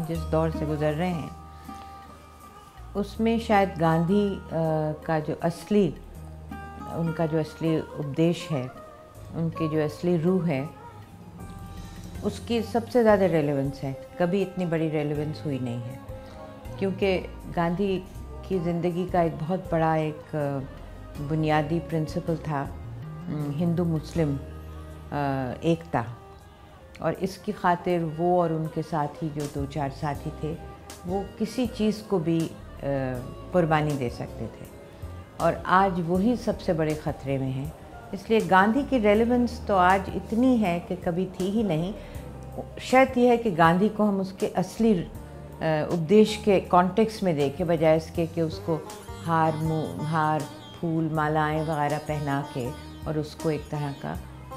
हम जिस दौर से गुज़र रहे हैं उसमें शायद गांधी का जो असली उनका जो असली उपदेश है, उनकी जो असली रूह है, उसकी सबसे ज़्यादा रेलेवेंस है। कभी इतनी बड़ी रेलेवेंस हुई नहीं है, क्योंकि गांधी की ज़िंदगी का एक बहुत बड़ा एक बुनियादी प्रिंसिपल था हिंदू मुस्लिम एकता, और इसकी खातिर वो और उनके साथी जो 2-4 साथी थे वो किसी चीज़ को भी कुर्बानी दे सकते थे, और आज वही सबसे बड़े ख़तरे में हैं। इसलिए गांधी की रेलेवेंस तो आज इतनी है कि कभी थी ही नहीं। शर्त यह है कि गांधी को हम उसके असली उपदेश के कॉन्टेक्स्ट में देखें, बजाय इसके कि उसको हार फूल मालाएं वगैरह पहना के और उसको एक तरह का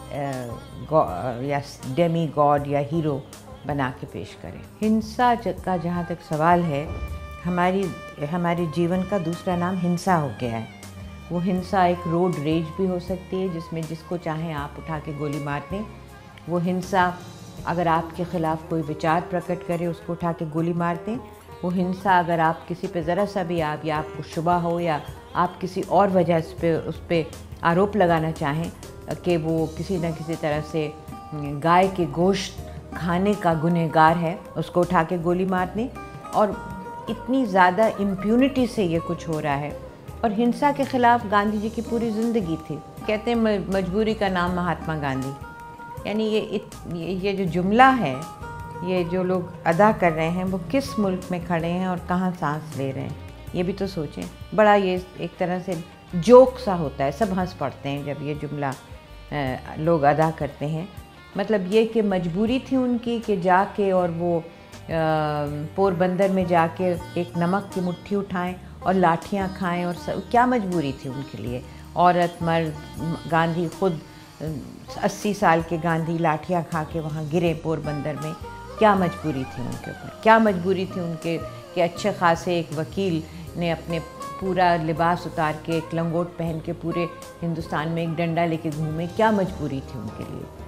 या डेमी गॉड या बना के पेश करें। हिंसा का जहाँ तक सवाल है, हमारे जीवन का दूसरा नाम हिंसा हो गया है। वो हिंसा एक रोड रेज भी हो सकती है, जिसमें जिसको चाहें आप उठा के गोली मार दें। वो हिंसा अगर आपके ख़िलाफ़ कोई विचार प्रकट करे, उसको उठा के गोली मार दें। वो हिंसा अगर आप किसी पे ज़रा सा भी या आपको शुबा हो या आप किसी और वजह से उस पर आरोप लगाना चाहें कि वो किसी न किसी तरह से गाय के गोश्त खाने का गुनहगार है, उसको उठा के गोली मार दें। और इतनी ज़्यादा इम्प्यूनिटी से ये कुछ हो रहा है। और हिंसा के ख़िलाफ़ गांधी जी की पूरी ज़िंदगी थी। कहते हैं मजबूरी का नाम महात्मा गांधी। यानी ये जो जुमला है, ये जो लोग अदा कर रहे हैं, वो किस मुल्क में खड़े हैं और कहाँ सांस ले रहे हैं, ये भी तो सोचें। बड़ा ये एक तरह से जोक सा होता है, सब हंस पड़ते हैं जब ये जुमला लोग अदा करते हैं। मतलब ये कि मजबूरी थी उनकी कि जाके और वो पोरबंदर में जाके एक नमक की मुट्ठी उठाएं और लाठियां खाएं, और क्या मजबूरी थी उनके लिए। औरत मर्द, गांधी खुद 80 साल के गांधी लाठियां खा के वहाँ गिरे पोरबंदर में। क्या मजबूरी थी उनके ऊपर, क्या मजबूरी थी उनके कि अच्छे खासे एक वकील ने अपने पूरा लिबास उतार के, एक लंगोट पहन के पूरे हिंदुस्तान में एक डंडा लेके घूमे। क्या मजबूरी थी उनके लिए।